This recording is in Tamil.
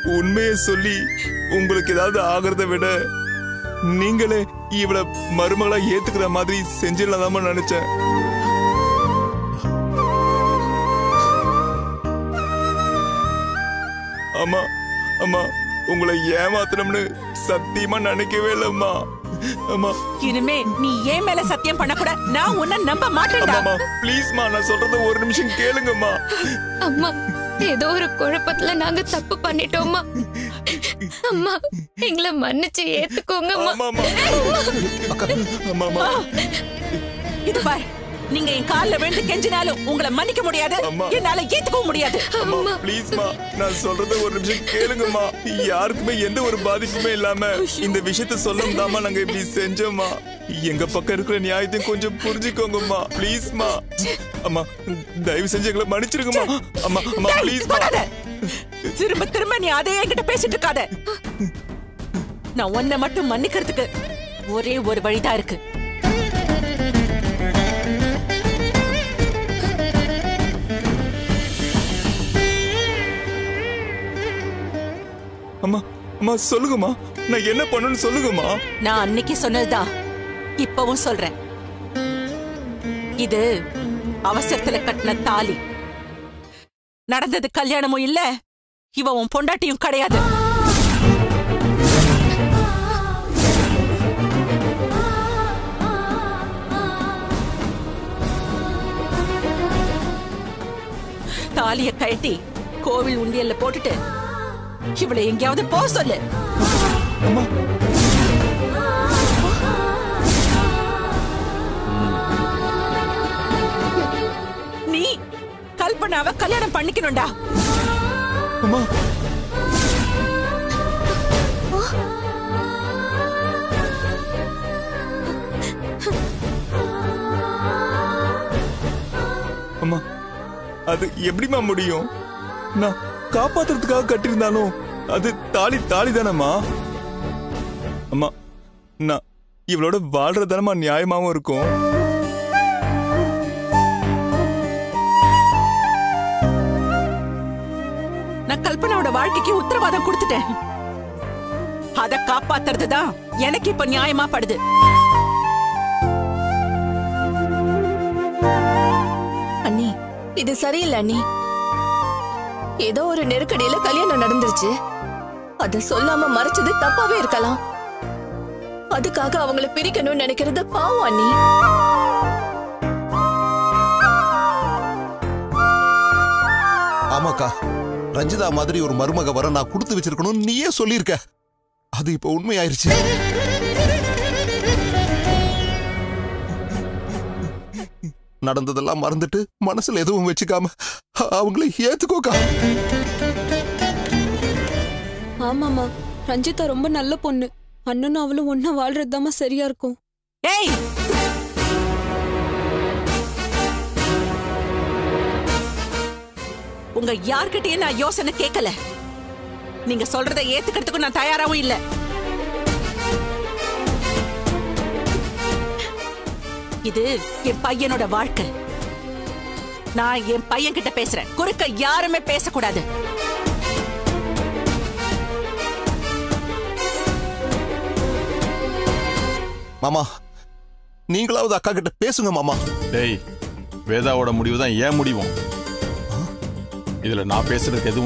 உண்மையை சொல்லி உங்களுக்கு ஏதாவது ஆகிறத விட நீங்களே இவளை மருமகளா ஏத்துக்கிற மாதிரி செஞ்சிடலாமா நினைச்சேன். அம்மா அம்மா உங்களை ஏமாத்தணும்னு சத்தியமா நினைக்கவே இல்லம்மா. அம்மா இனிமே நீ ஏன் மேல சத்தியம் பண்ண கூட நான் உன்னை நம்ப மாட்டேன்டா. அம்மா ப்ளீஸ்மா நான் சொல்றத ஒரு நிமிஷம் கேளுங்கம்மா. அம்மா ஏதோ ஒரு குழப்பத்துல நாங்க தப்பு பண்ணிட்டோம்மா. அம்மா எங்களை மன்னிச்சு ஏத்துக்கோங்கம்மா. அம்மா இது பாரு, நீங்க என் கால்ல விழுந்து கெஞ்சினாலும் உங்களை மன்னிக்க முடியாது, என்னால ஏத்துக்கவும் முடியாது. அம்மா ப்ளீஸ்மா நான் சொல்றத ஒரு நிமிஷம் கேளுங்கம்மா. யாருக்குமே எந்த ஒரு பாதிப்புமே இல்லாம இந்த விஷயத்த சொல்லணும்தாம்மா நாங்க இப்படி செஞ்சோம்மா. எங்க பக்கம் இருக்கிற நியாயத்தையும் கொஞ்சம் புரிஞ்சுக்கோங்கம்மா ப்ளீஸ்மா. அம்மா தயவு செஞ்சு எங்களை மன்னிச்சிருங்கம்மா. அம்மா அம்மா ப்ளீஸ்மா. திரும்ப திரும்ப நீ அதே என்கிட்ட பேசிட்டு இருக்காத. நான் உன்னை மட்டும் மன்னிக்கிறதுக்கு ஒரே ஒரு வழிதான் இருக்கு. அம்மா அம்மா சொல்லுங்கம்மா, நான் என்ன பண்ணணும்னு சொல்லுங்கம்மா. நான் அன்னைக்கு சொன்னதுதான் இப்பவும் சொல்றேன். இது அவசரத்துல கட்டின தாலி. நடந்தது கல்யாணமும் இல்ல, இவ உன் பொண்டாட்டியும் கிடையாது. தாலிய கழட்டி கோவில் உண்டியல்ல போட்டுட்டு இவளை எங்கேயாவது போ சொல்லு. நீ கல்பனாவை கல்யாணம் பண்ணிக்கணும்டா. அம்மா அம்மா அது எப்படிமா முடியும்? நான் காப்பாத்துறதுக்காக கட்டிருந்தாலும் அது தாலி தாலி தானம்மா. அம்மா நான் இவளோட வாழ்றதானமா நியாயமாவும் இருக்கும். நான் கல்பனாவோட வாழ்க்கைக்கு உத்தரவாதம் கொடுத்துட்டேன். அத காப்பாத்துறதுதான் எனக்கு இப்ப நியாயமா படுது. அண்ணி இது சரியில்லை அண்ணி. ஏதோ ஒரு நெருக்கடியில கல்யாணம் நடந்துருச்சு, அத சொல்லாம மறைச்சது தப்பாவே இருக்கலாம். அதுக்காக அவங்கள பிரிக்கணும்னு நினைக்கிறது பாவம் அண்ணி. ஆமாக்கா, ரஞ்சிதா மாதிரி ஒரு மருமக வர நான் கொடுத்து வச்சிருக்கணும் நீயே சொல்லியிருக்க. அது இப்ப உண்மையாயிருச்சு. நடந்ததெல்லாம் மறந்துட்டு மனசுல எதுவும் வச்சுக்காம அவங்களை ஏத்துக்கோக்கா. ஆமாமா, ரஞ்சிதா ரொம்ப நல்ல பொண்ணு. அண்ணனும் அவளும் ஒன்னா வாழ்றதுதாமா சரியா இருக்கும். ஏய் உங்க யார்கிட்டயும் நான் யோசனை கேட்கல. நீங்க சொல்றதை ஏத்துக்கிறதுக்கு நான் தயாராவும் இல்ல. இது என் பையனோட வாழ்க்கை. நான் என் பையன் கிட்ட பேசுறேன். குறுக்க யாருமே பேசக்கூடாது. மாமா நீங்களாவது அக்கா கிட்ட பேசுங்க மாமா. டேய் வேதாவோட முடிவு தான் ஏன் முடிவும். இதுல நான் பேசுறதுக்கு எதுவும்